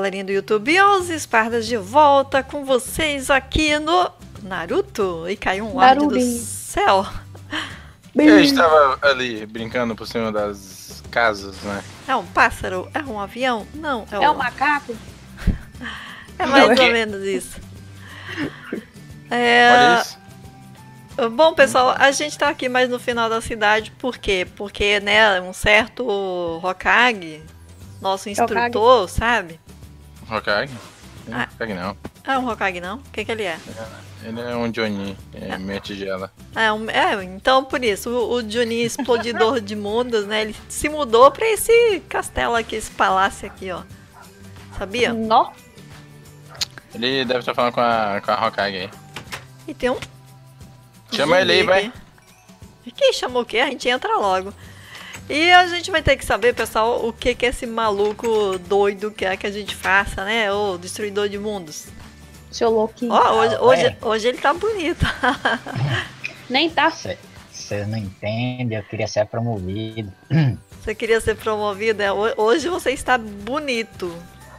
galerinha do YouTube, e os Espardas de volta com vocês aqui no Naruto. E caiu um áudio do céu. Eu estava ali brincando por cima das casas, né? É um pássaro? É um avião? Não, é um macaco? É mais ou menos isso. Olha isso. Bom, pessoal, a gente tá aqui mais no final da cidade, por quê? Porque, né, um certo Hokage, nosso instrutor, sabe? Hokage? Hokage não. É um Hokage não? O que ele é? Ele é um Jonin, minha tigela. Então por isso, o Jonin explodidor de mundos, né, ele se mudou pra esse castelo aqui, esse palácio aqui, ó. Sabia? Não. Ele deve estar falando com a Hokage aí. E tem um... Chama ele aí, vai. Quem chamou o quê? A gente entra logo. E a gente vai ter que saber, pessoal, o que esse maluco doido quer que a gente faça, né? O destruidor de mundos. Seu louquinho. Hoje ele tá bonito. Nem tá. Vocês não entendem, eu queria ser promovido. Você queria ser promovido? Hoje você está bonito.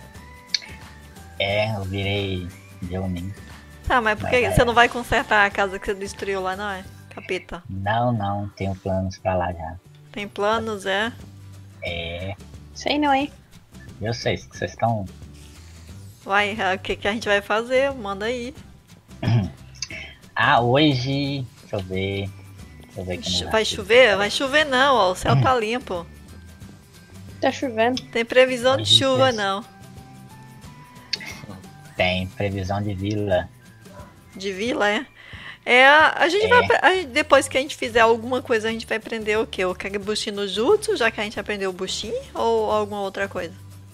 Eu virei Jonin. Tá, mas por que você não vai consertar a casa que você destruiu lá, não é? Capeta. Não, tenho planos pra lá já. Tem planos, é? Sei não, hein? Eu sei, que vocês estão... Vai, o que a gente vai fazer? Manda aí. Hoje... Deixa eu ver que vai chover? Vai chover não, ó, o céu tá limpo. Tá chovendo. Tem previsão de chuva, não. Tem previsão de vila. De vila, é? A gente vai... Depois que a gente fizer alguma coisa, a gente vai aprender o quê? O Kagebushi no Jutsu, já que a gente aprendeu o Bushin? Ou alguma outra coisa?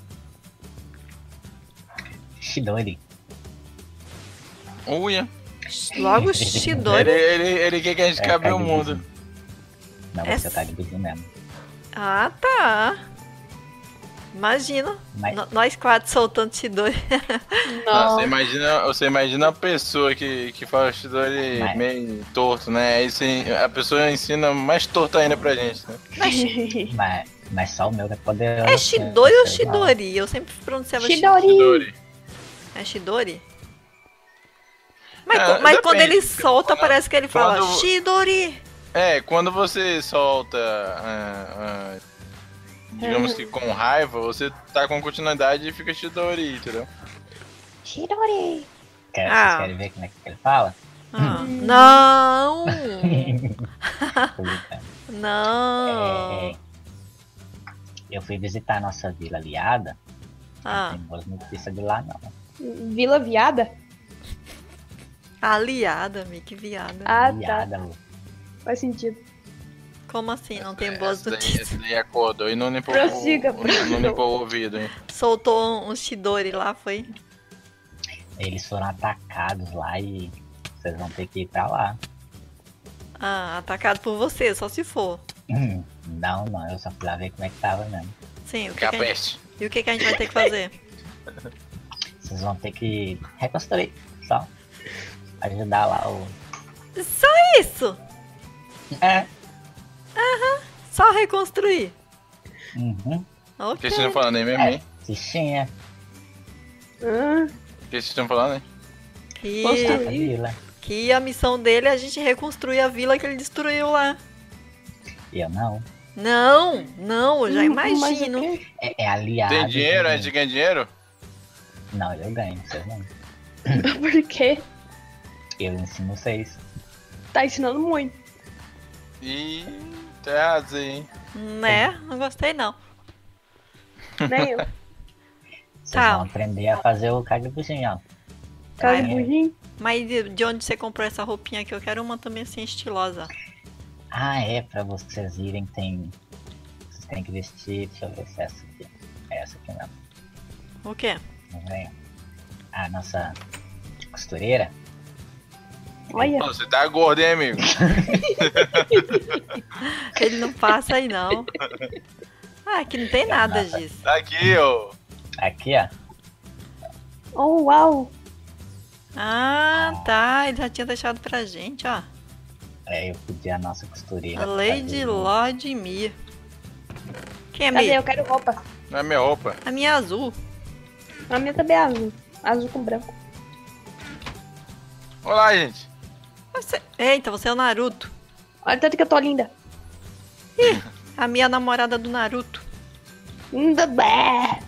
Shidori. Uia. Logo Shidori. Ele quer que a gente cabe o mundo. Não, vai ser o Kagebushi mesmo. Ah, tá. Imagina, nós quatro soltando Shidori. Não. Você imagina a pessoa que fala Shidori meio torto, né? Aí a pessoa ensina mais torto ainda pra gente, né? Mas só o meu é poderoso. É Shidori ou Shidori? Eu sempre pronunciava Shidori. É Shidori? Mas quando ele solta, parece que ele fala Shidori. Quando você solta... digamos que com raiva, você tá com continuidade e fica Shidori, entendeu? Shidori! Vocês querem ver como é que ele fala? Não! Não! Eu fui visitar a nossa vila aliada. Não tem boas notícias de lá, não. Vila Viada? Aliada, Mick, viada. Aliada, tá. Faz sentido. Como assim? Não tem boas notícias? Ele acordou e não limpou o ouvido, hein? Soltou um Shidori lá, foi? Eles foram atacados lá e vocês vão ter que ir pra lá. Atacado por você, só se for. Não, eu só fui lá ver como é que tava mesmo. Sim, E o que a gente vai ter que fazer? Vocês vão ter que reconstruir, só. Ajudar lá o... Só isso? Só reconstruir. Uhum. O que vocês estão falando aí mesmo, hein? Fichinha. O que vocês estão falando aí? Que a missão dele é a gente reconstruir a vila que ele destruiu lá. Eu não. Não, eu já imagino. É aliado. Tem dinheiro? A gente ganha dinheiro? Não, eu ganho, vocês não. Por quê? Eu ensino vocês. Tá ensinando muito. Ih, tá errado aí, hein? Né? Não gostei não. Nem eu. Vocês vão aprender a fazer o Kagebushi, ó. Kagebushi? Mas de onde você comprou essa roupinha aqui? Eu quero uma também assim, estilosa. Pra vocês irem, vocês têm que vestir, deixa eu ver se é essa aqui. É essa aqui mesmo. O quê? A nossa costureira. Olha. Você tá gordo, hein, amigo? Ele não passa aí, não. Aqui não tem nada disso. Tá aqui, ó. Aqui, ó. Oh, uau. Tá. Ele já tinha deixado pra gente, ó. Eu pedi a nossa costureira. A Lady Lord Mir. Quem é Cadê? Mir? Eu quero roupa. Não é minha roupa. A minha é azul. A minha também é azul. Azul com branco. Olá, gente. Eita, você é o Naruto. Olha tanto que eu tô linda. A minha namorada do Naruto. Bé.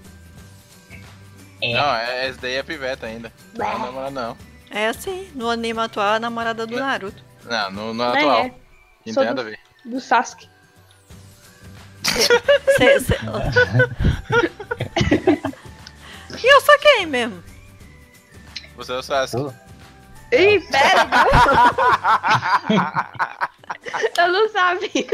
Não, essa daí é piveta ainda. Não é namorada, não. É assim, no anime atual, a namorada do Naruto. Não, no Nem atual. é. Não Sou tem nada a ver. Do Sasuke. E eu sou quem mesmo? Você é o Sasuke. Tu? Ih, pera! Eu não sabia.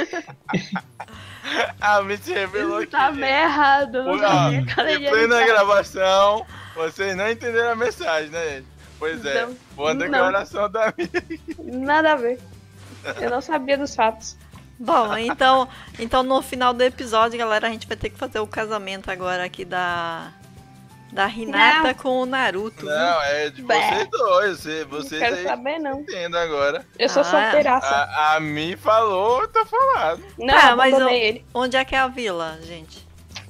A Me se revelou Isso tá aqui. meio errado. Eu não Ó, sabia. Cada em dia plena ele tá- gravação, vocês não entenderam a mensagem, né, gente? Pois é, Não, boa não. declaração da amiga. Nada a ver. Eu não sabia dos fatos. Bom, então no final do episódio, galera, a gente vai ter que fazer o casamento agora aqui da Hinata Não. com o Naruto. viu? Não, é de Bé. vocês dois. Não Vocês quero aí saber, não. entendam agora. Eu sou Ah, solteiraça. A Mi falou, tá falado. Não, Tá, mas abandonei ele. Onde é que é a vila, gente?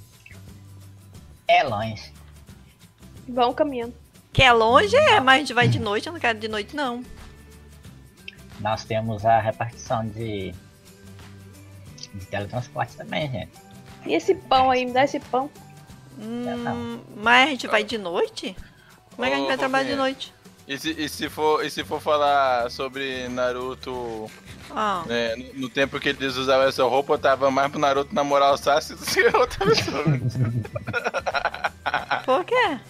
É longe. Vão caminhando. Que é longe, mas a gente vai de noite, eu não quero de noite, não. Nós temos a repartição de teletransporte também, gente. E esse pão aí? Me dá esse pão. Mas a gente vai de noite? Como é que a gente Ô, vai trabalhar de Fofinha. noite? E se for falar sobre Naruto, Ah, né, no tempo que eles usavam essa roupa, eu tava mais pro Naruto namorar o Sasuke do que outra pessoa. por quê?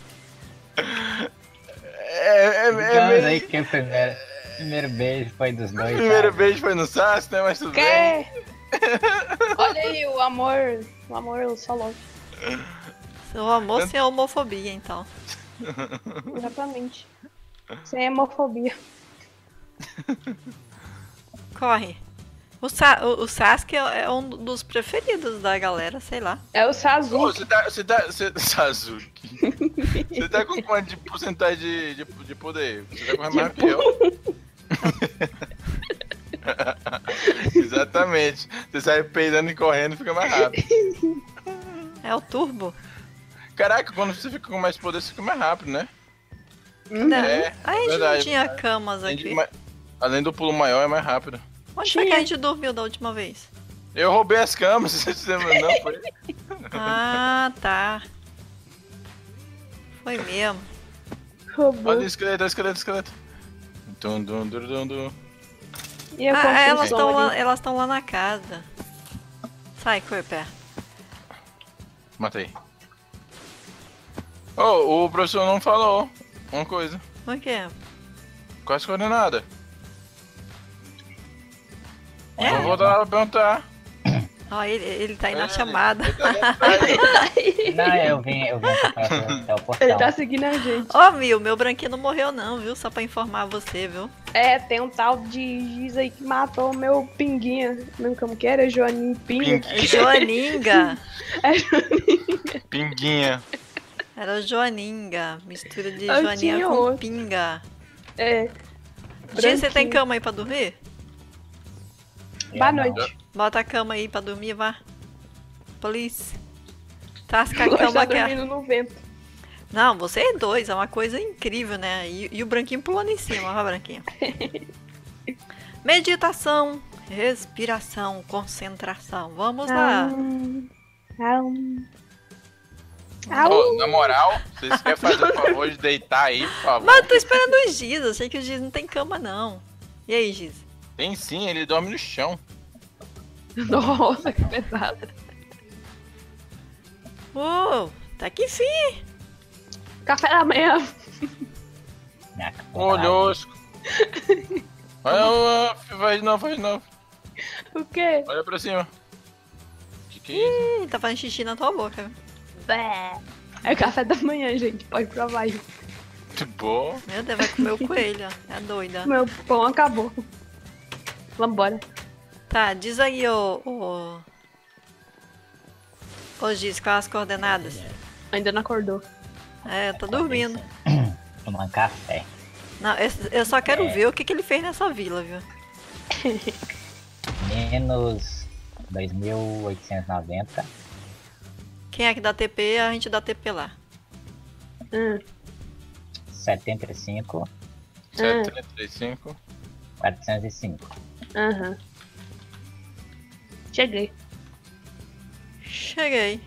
Digamos aí que o primeiro beijo foi dos O dois. primeiro sabe? beijo foi no Sasuke, né? Mas tudo bem. Quê? Olha aí, o amor só logo. Seu amor sem homofobia, então. Exatamente. Sem hemofobia. Corre. O Sasuke é um dos preferidos da galera, sei lá. É o Ô, Sasuke. Sasuke. Você tá com quanto de porcentagem de poder? Você tá correndo mais que eu. Exatamente. Você sai peidando e correndo fica mais rápido. É o Turbo. Caraca, quando você fica com mais poder, você fica mais rápido, né? Né? A gente não verdade, tinha verdade. camas aqui. Além do pulo maior, é mais rápido. Onde foi que a gente dormiu da última vez? Eu roubei as camas, você não foi? Ah, tá. Foi mesmo. Roubou. Olha o esqueleto. Dum, dum, dum, dum, dum. E a Elas construção ali? estão lá na casa. Sai, Corpé. Matei. Oh, o professor não falou uma coisa. Por quê? Quais coordenadas? É? Vou voltar lá pra perguntar. Ó, ele tá aí na Ele- chamada. ele tá atrás. Não, eu vim até o portão. Ele tá seguindo a gente. Ó, meu branquinho não morreu não, viu? Só pra informar você, viu? É, tem um tal de Giz aí que matou o meu pinguinha. Não, como que era? Joaninho Pinga. Joaninga. Pinguinha. Era Joaninga. Mistura de Eu Joaninha tinha com outro. pinga. É. Gente, você tem Branquinho. cama aí pra dormir? Boa não. noite. Bota a cama aí pra dormir, vá. Please. Tasca a Hoje cama tá aqui. dormindo no vento. Não, vocês dois, é uma coisa incrível, né? E o branquinho pulando em cima, ó, branquinho. Meditação, respiração, concentração. Vamos lá. Ô, na moral, vocês querem fazer o favor de deitar aí, por favor? Mas eu tô esperando o Giz, eu sei que o Giz não tem cama, não. E aí, Giz? Tem sim, ele dorme no chão. Nossa, que pesada. Tá aqui enfim. Café da manhã. Olhosco. Olha, vai de novo. O quê? Olha pra cima. Que é isso? Ih, tá fazendo xixi na tua boca. viu? Bé. É café da manhã, gente. Pode provar aí. Que bom. Meu Deus, vai comer o coelho, ó. É doida. Meu pão acabou. Vambora. Tá, diz aí, ô Giz, quais as coordenadas? Ainda não acordou. É, tá dormindo. Tomando café. Não, eu só quero ver o que ele fez nessa vila, viu? Menos 2.890. Quem é que dá TP, a gente dá TP lá. Hum. 75, 75. 405. Aham. Cheguei. Cheguei.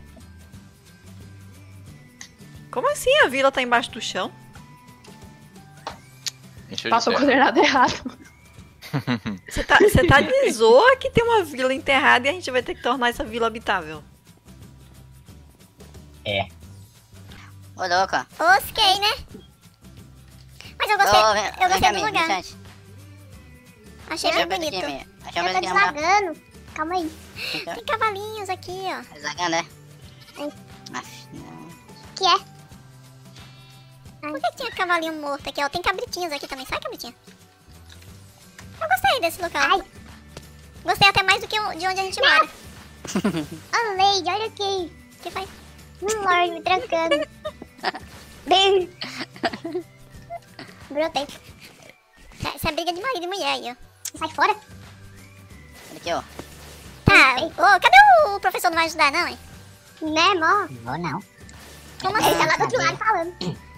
Como assim a vila tá embaixo do chão? Encheu de Passou o terra. coordenado errado. Você tá de zoa que tem uma vila enterrada e a gente vai ter que tornar essa vila habitável. É. Ô, louco. Osquei, né? Mas eu gostei do lugar. Achei bem bonito. Achei Eu tô que não dá. devagando. Calma aí. Então, Tem cavalinhos aqui, ó. tá desagando, né? Ai. Aff, não. Que é? Por que tinha cavalinho morto aqui, ó? Tem cabritinhos aqui também. Sai, cabritinha. Eu gostei desse local. Ai. Gostei até mais do que de onde a gente mora. Ô, Lady, olha aqui. O que faz? Lorde me trancando. Bem. Brotei. Essa é briga de marido e mulher aí, ó. Sai fora. Olha aqui, ó. Tá. Ô, cadê o professor? Não vai ajudar, não, hein? Né, mó? Vou não. Como assim? Tá lá do outro lado falando.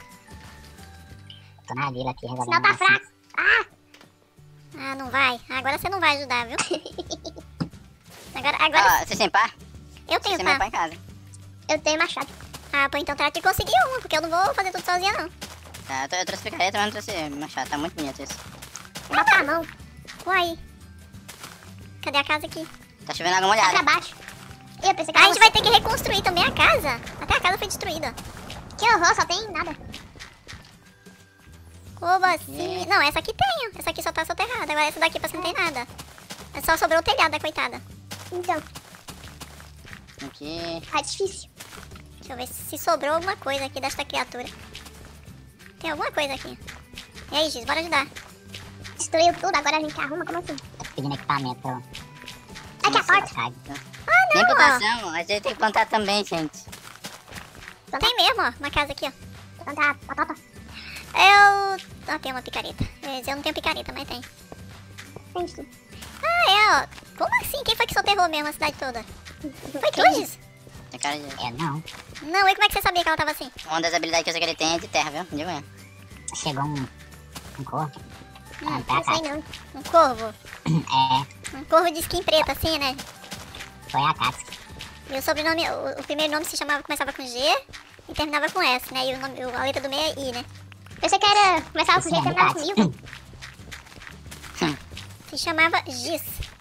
Tô na vila aqui O resolvendo. sinal tá um assunto. fraco. Ah, não vai. Agora você não vai ajudar, viu? Agora Ó, você tem pá? eu tenho, Você tem tá? pá em casa. Eu tenho machado. Ah, pô, então trata de conseguir uma, porque eu não vou fazer tudo sozinha, não. Tá, eu trouxe picareta, mas não trouxe machado. Tá muito bonito isso. Vou botar a mão. Uai. Cadê a casa aqui? Tá chovendo água Tá pra molhada. baixo. Eu pensei que a gente vai ter que reconstruir também a casa. Até a casa foi destruída. Que horror, só tem nada. Como assim? Não, essa aqui tem. Essa aqui só tá soterrada. Agora essa daqui parece que não tem nada. Só sobrou o telhado da coitada. Então, Aqui. tá difícil. Deixa eu ver se sobrou alguma coisa aqui desta criatura. Tem alguma coisa aqui. E aí, Giz, bora ajudar. Destruiu tudo, agora a gente arruma, como assim? Tô pedindo equipamento. Aqui a porta. Nem ó. plantação, a gente tem que plantar também, gente. Tem mesmo, ó. Uma casa aqui, ó. Plantar batata. Eu tenho uma picareta. Eu não tenho picareta, mas tem. Tem tudo. Ah, é, ó. Como assim? Quem foi que soterrou mesmo a cidade toda? Foi tu, Giz? Tem cara de... É, não. Não, e como é que você sabia que ela tava assim? Uma das habilidades que eu sei que ele tem é de terra, viu? De manhã. Chegou um corpo. Não sei não. Um corvo. É, Um corvo de skin preta, assim, né? foi a Katsuki. E o sobrenome, o primeiro nome se chamava, começava com G e terminava com S, né? E o nome, a letra do meio é I, né? Pensei que era, começava com G e terminava com I. Se chamava Giz.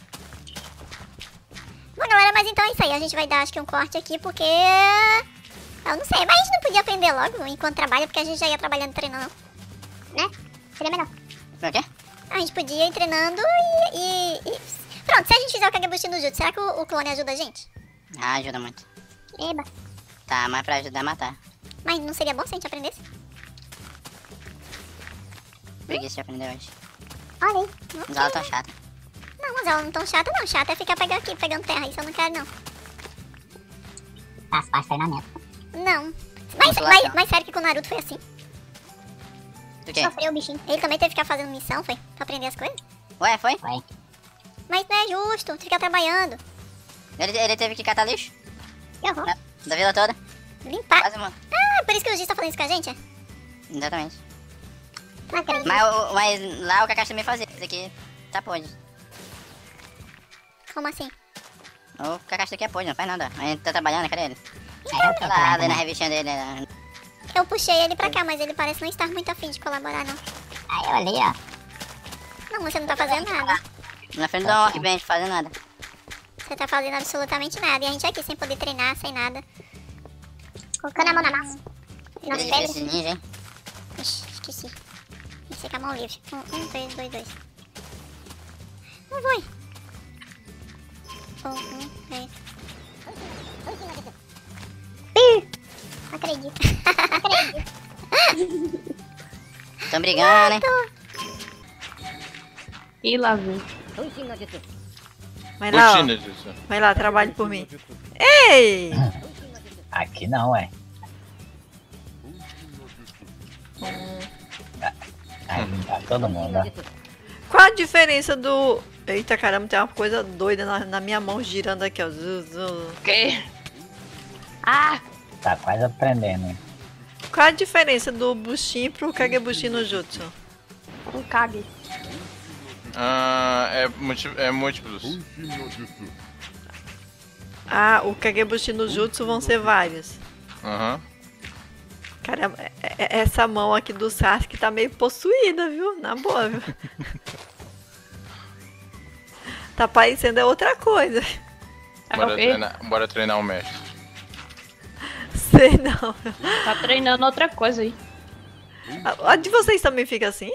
Bom, galera, mas então é isso aí. A gente vai dar, acho que um corte aqui, porque... Eu não sei, mas a gente não podia aprender logo enquanto trabalha, porque a gente já ia trabalhando e treinando, né? Seria melhor. Por quê? A gente podia ir treinando e... Pronto, se a gente fizer o Kagebushi no Jutsu, será que o clone ajuda a gente? Ah, ajuda muito. Eba. Tá, mas pra ajudar a matar. Mas não seria bom se a gente aprendesse? Preguiça de aprender hoje. Olha aí. As aulas tão chatas. Não, mas ela não tão chata não. Chata é ficar pegando terra. Isso eu não quero, não. Faz parte do treinamento. Não. Consolação. Mas sério que com o Naruto foi assim? Do quê? Sofreu o bichinho. Ele também teve que ficar fazendo missão, foi? Pra aprender as coisas? Ué, foi? Foi. Mas não é justo. Ficar trabalhando. Ele teve que catar lixo Que horror. da vila toda. Limpar. Quase uma. Ah, por isso que o Giz tá falando isso com a gente, é? Exatamente. Não acredito. Mas lá o Kakashi também fazia. Isso aqui tá podre. Como assim? O Kakashi daqui é podre, não faz nada. A gente tá trabalhando, cadê ele? Aí eu tô Tá lá, lendo a trabalhando. revistinha dele. Né? Eu puxei ele pra cá, mas ele parece não estar muito afim de colaborar, não. Aí eu ali, ó. Não, você não tá fazendo nada. Na frente do workbench, fazendo nada. Você tá fazendo absolutamente nada. E a gente aqui sem poder treinar, sem nada. Colocando a mão na massa. Nossa, Ele esse ninja, hein? Ixi, esqueci. Esse com a mão livre. 1, 3, 2, 2. Não foi. 1, 3. Não acredito. Tão brigando, hein? E lá vem. Vai lá, ó. Rotina disso. Vai lá, trabalhe por mim. Ei! Aqui não, ué. Aí tá todo mundo, ó. Qual a diferença do... Eita, caramba, tem uma coisa doida na minha mão girando aqui, ó. Zu, zu. O quê? Ah! Tá quase aprendendo, hein. Qual a diferença do Bushin pro Kagebushi no Jutsu? Um Kage. É múltiplos. Ah, o Kagebushi no Jutsu vão ser vários. Aham. Cara, essa mão aqui do Sasuke tá meio possuída, viu? Na boa, viu? Tá parecendo outra coisa. Bora treinar o mestre. Sei não. Tá treinando outra coisa aí. A de vocês também fica assim?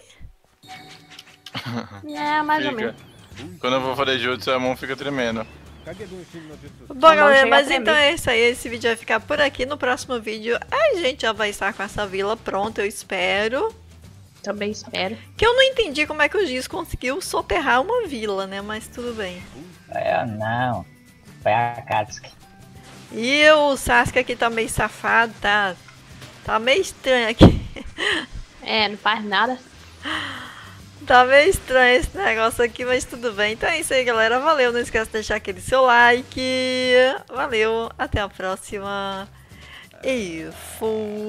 É, mais ou menos. Quando eu vou fazer jutsu, a mão fica tremendo. Bom, galera, chega mas a tremer. então é isso aí. Esse vídeo vai ficar por aqui. No próximo vídeo a gente já vai estar com essa vila pronta, eu espero. Também espero. Que eu não entendi como é que o Giz conseguiu soterrar uma vila, né? Mas tudo bem. Eu não. Foi a Katsuki. E o Sasuke aqui tá meio safado, tá meio estranho aqui. É, não faz nada. Tá meio estranho esse negócio aqui, mas tudo bem. Então é isso aí, galera. Valeu, não esquece de deixar aquele seu like. Valeu, até a próxima. E fui.